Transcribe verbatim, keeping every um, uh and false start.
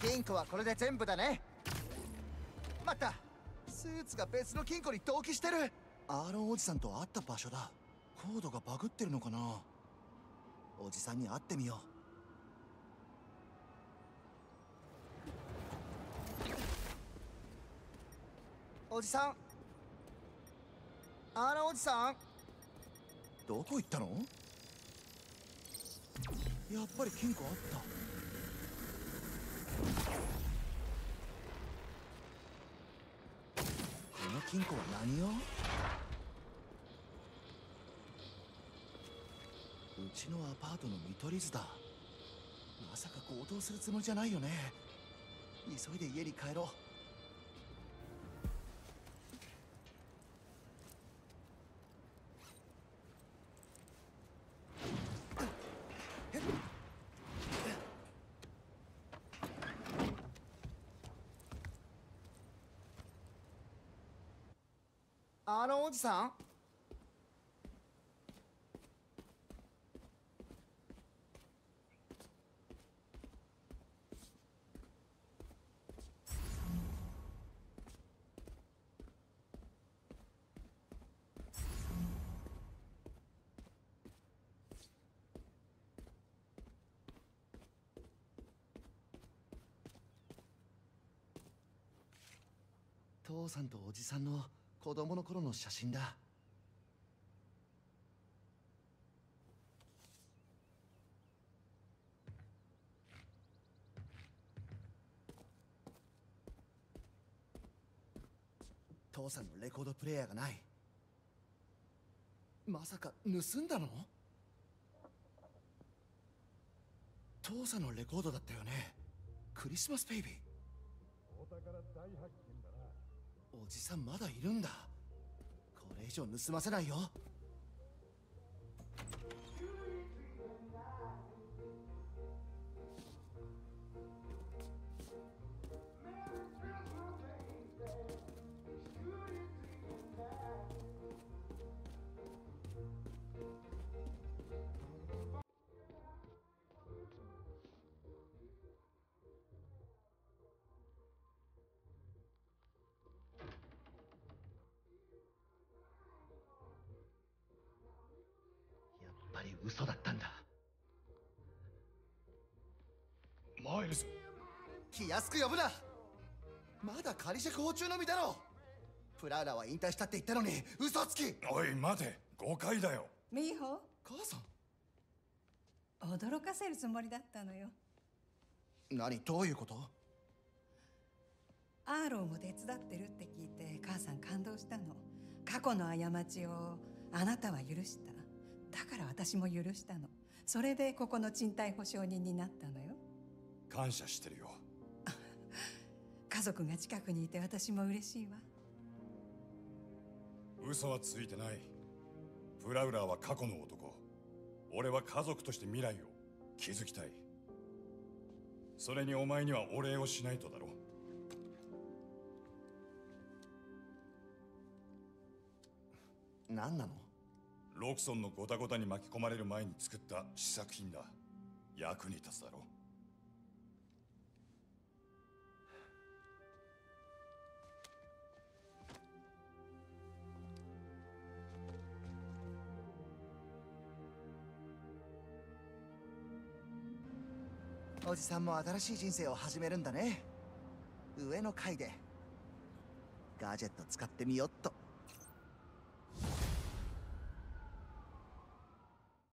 金庫はこれで全部だね。待った、スーツが別の金庫に同期してる。アーロンおじさんと会った場所だ。コードがバグってるのかな。おじさんに会ってみよう。おじさん、アーロンおじさん、どこ行ったの。やっぱり金庫あった。この金庫は何用。うちのアパートの見取り図だ。まさか強盗するつもりじゃないよね。急いで家に帰ろう。あのおじさん、父さんとおじさんの子供の頃の写真だ。父さんのレコードプレイヤーがない。まさか盗んだの。父さんのレコードだったよね。クリスマスベイビー。 お宝大発見だな。 おじさんまだいるんだ。これ以上盗ませないよ。やっぱり嘘だったんだ。 マイルズ、 気安く呼ぶな。まだ仮釈放中の身だろう。プラウラは引退したって言ったのに嘘つき。 おい待て、誤解だよ。 ミホ、 母さん、 驚かせるつもりだったのよ。 何、どういうこと。 アーロンも手伝ってるって聞いて母さん感動したの。過去の過ちをあなたは許した。だから私も許したの。それでここの賃貸保証人になったのよ。 感謝してるよ。 家族が近くにいて私も嬉しいわ。 嘘はついてない。プラウラーは過去の男。俺は家族として未来を築きたい。それにお前にはお礼をしないとだろ。 何なの。 ロクソンのゴタゴタに巻き込まれる前に作った試作品だ。役に立つだろ。 おじさんも新しい人生を始めるんだね。上の階でガジェット使ってみよっと。